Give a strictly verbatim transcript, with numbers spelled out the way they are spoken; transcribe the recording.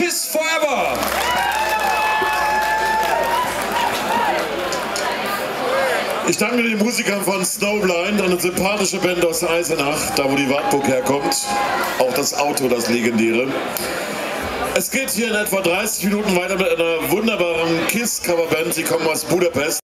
Kiss Forever. Ich danke den Musikern von Snowblind, eine sympathische Band aus Eisenach, da wo die Wartburg herkommt. Auch das Auto, das legendäre. Es geht hier in etwa dreißig Minuten weiter mit einer wunderbaren Kiss-Coverband. Sie kommen aus Budapest.